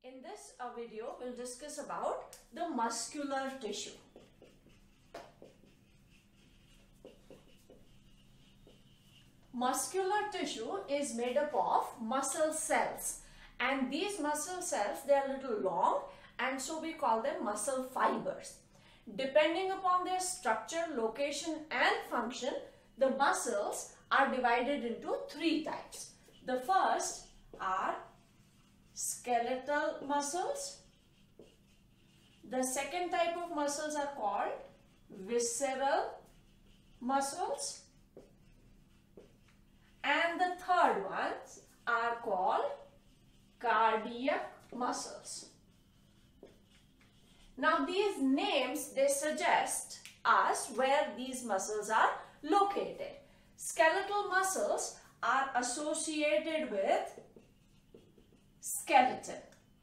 In this video, we'll discuss about the muscular tissue. Muscular tissue is made up of muscle cells, and these muscle cells, they are little long, and so we call them muscle fibers. Depending upon their structure, location and function, the muscles are divided into three types. The first are skeletal muscles. The second type of muscles are called visceral muscles. And the third ones are called cardiac muscles. Now these names, they suggest us where these muscles are located. Skeletal muscles are associated with skeleton.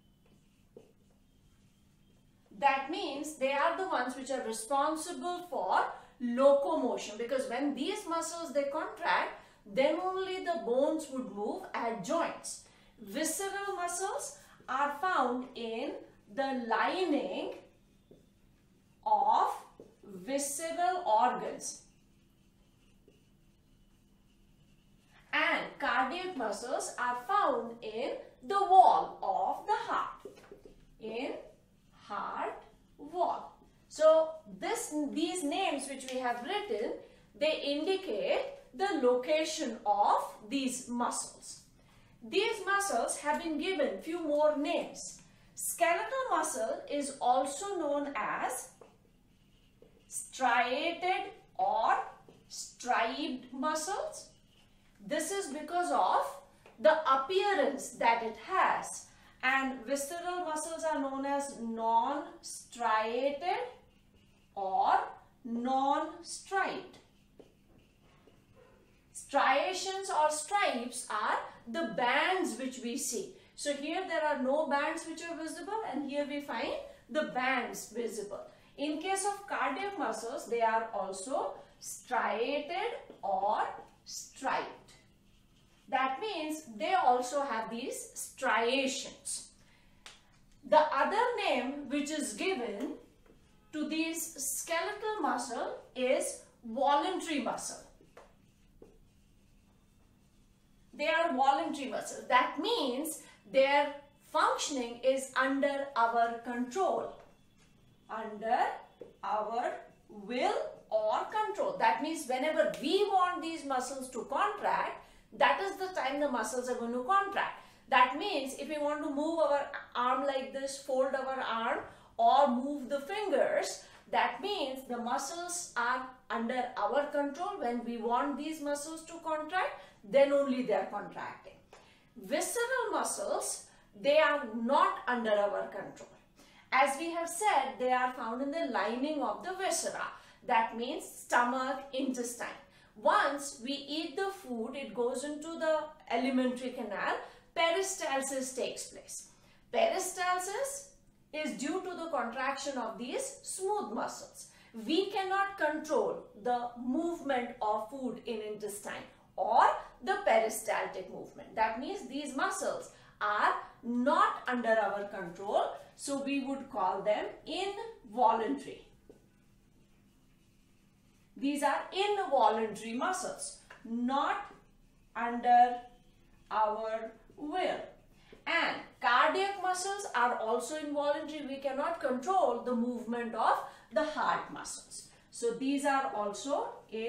That means they are the ones which are responsible for locomotion, because when these muscles they contract, then only the bones would move at joints. Visceral muscles are found in the lining of visceral organs, and cardiac muscles are found in the wall of the heart, in heart wall. So these names which we have written, they indicate the location of these muscles. These muscles have been given few more names. Skeletal muscle is also known as striated or striped muscles. This is because of the appearance that it has, and visceral muscles are known as non-striated or non-striped. Striations or stripes are the bands which we see. So here there are no bands which are visible, and here we find the bands visible. In case of cardiac muscles, they are also striated or striped. That means they also have these striations. The other name which is given to these skeletal muscle is voluntary muscle. They are voluntary muscles. That means their functioning is under our control, under our will or control. That means whenever we want these muscles to contract, that is the time the muscles are going to contract. That means if we want to move our arm like this, fold our arm, or move the fingers, that means the muscles are under our control. When we want these muscles to contract, then only they are contracting. Visceral muscles, they are not under our control. As we have said, they are found in the lining of the viscera. That means stomach, intestine. Once we eat the food, it goes into the alimentary canal. Peristalsis takes place. Peristalsis is due to the contraction of these smooth muscles. We cannot control the movement of food in intestine or the peristaltic movement. That means these muscles are not under our control, so we would call them involuntary. These are involuntary muscles, not under our will. And cardiac muscles are also involuntary. We cannot control the movement of the heart muscles. So these are also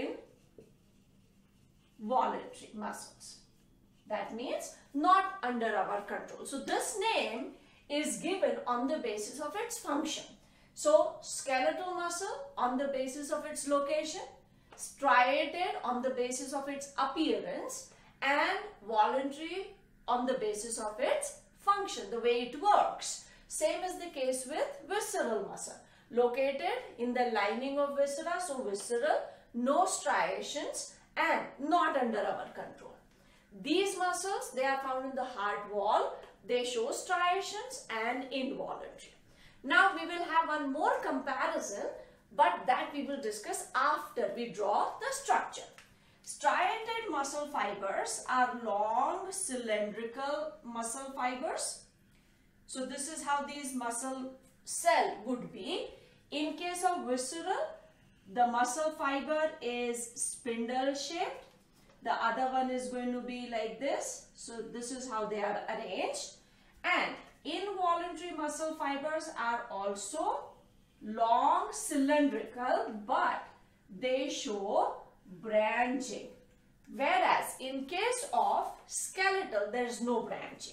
involuntary muscles. That means not under our control. So this name is given on the basis of its function. So skeletal muscle on the basis of its location, striated on the basis of its appearance, and voluntary on the basis of its function, the way it works. Same is the case with visceral muscle, located in the lining of viscera, so visceral, no striations and not under our control. These muscles, they are found in the heart wall. They show striations and involuntary. Now we will have one more comparison, but that we will discuss after we draw the structure. Striated muscle fibers are long cylindrical muscle fibers. So this is how these muscle cell would be. In case of visceral, the muscle fiber is spindle shaped. The other one is going to be like this. So this is how they are arranged. And involuntary muscle fibers are also long cylindrical, but they show branching. Whereas in case of skeletal, there is no branching.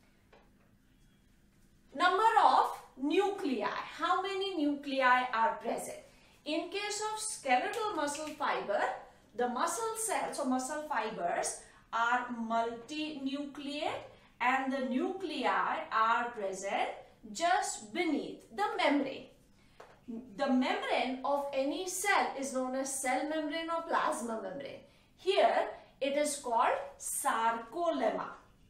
Number of nuclei. How many nuclei are present? In case of skeletal muscle fiber, the muscle cells or muscle fibers are multinucleate and the nuclei are present just beneath the membrane. The membrane of any cell is known as cell membrane or plasma membrane. Here it is called sarcolemma.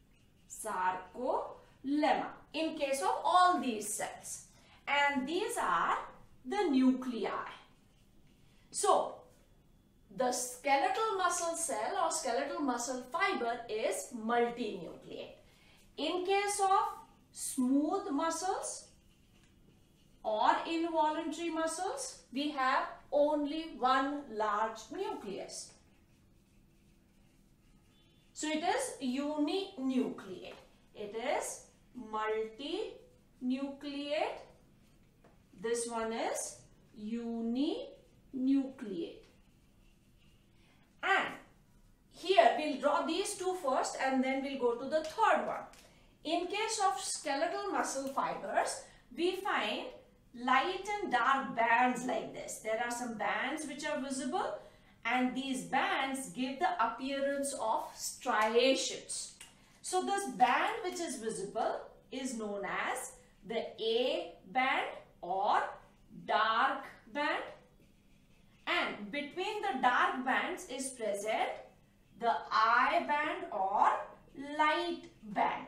Sarcolemma in case of all these cells. And these are the nuclei. So, the skeletal muscle cell or skeletal muscle fiber is multinucleate. In case of smooth muscles or involuntary muscles, we have only one large nucleus. So it is uninucleate. It is multinucleate. This one is uninucleate. And here we'll draw these two first and then we'll go to the third one. In case of skeletal muscle fibers, we find light and dark bands like this. There are some bands which are visible and these bands give the appearance of striations. So this band which is visible is known as the A band or dark band, and between the dark bands is present the I band or light band.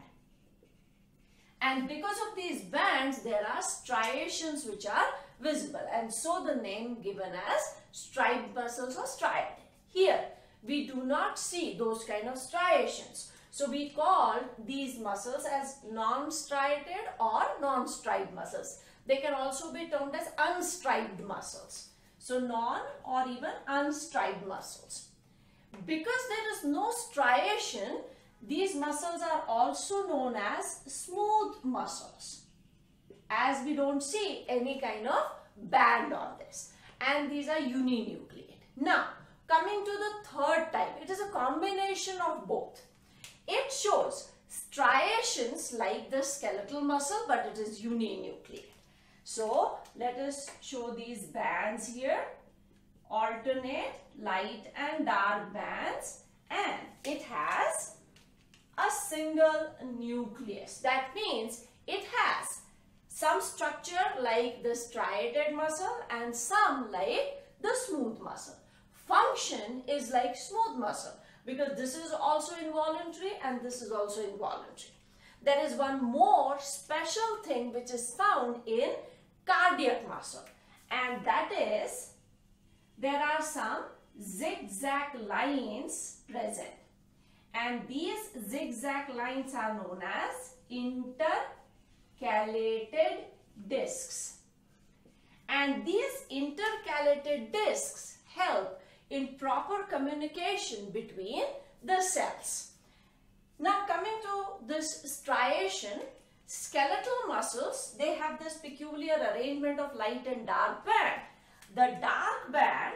And because of these bands, there are striations which are visible, and so the name given as striped muscles or striated. Here, we do not see those kind of striations. So we call these muscles as non-striated or non-striped muscles. They can also be termed as unstriped muscles. So non or even unstriped muscles. Because there is no striation, these muscles are also known as smooth muscles, as we don't see any kind of band on this. And these are uninucleate. Now, coming to the third type, it is a combination of both. It shows striations like the skeletal muscle, but it is uninucleate. So, let us show these bands here. Alternate light and dark bands, and it has a single nucleus. That means it has some structure like the striated muscle and some like the smooth muscle. Function is like smooth muscle because this is also involuntary and this is also involuntary. There is one more special thing which is found in cardiac muscle, and that is there are some zigzag lines present, and these zigzag lines are known as intercalated discs, and these intercalated discs help in proper communication between the cells. Now coming to this striation, skeletal muscles, they have this peculiar arrangement of light and dark band. The dark band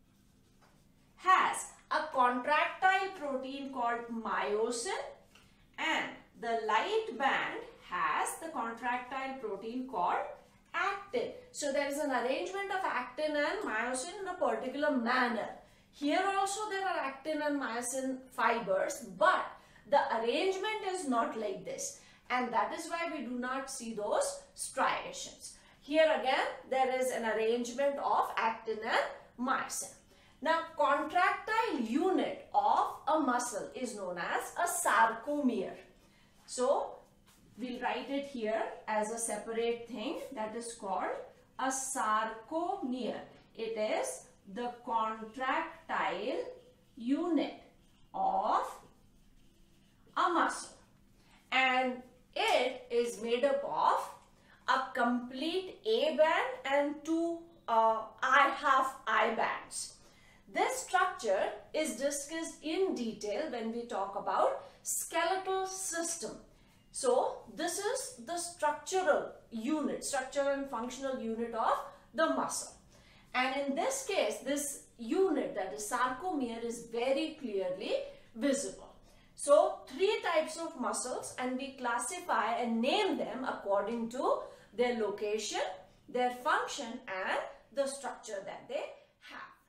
has a contractile protein called myosin, and the light band has the contractile protein called actin. So there is an arrangement of actin and myosin in a particular manner. Here also there are actin and myosin fibers, but the arrangement is not like this, and that is why we do not see those striations. Here again there is an arrangement of actin and myosin. Now contractile unit of a muscle is known as a sarcomere. So we'll write it here as a separate thing, that is called a sarcomere. It is the contractile unit of a muscle. And It is made up of a complete A band and two half I bands. This structure is discussed in detail when we talk about skeletal system. So this is the structural unit, structural and functional unit of the muscle. And in this case, this unit, that is sarcomere, is very clearly visible. So three types of muscles, and we classify and name them according to their location, their function and the structure that they have.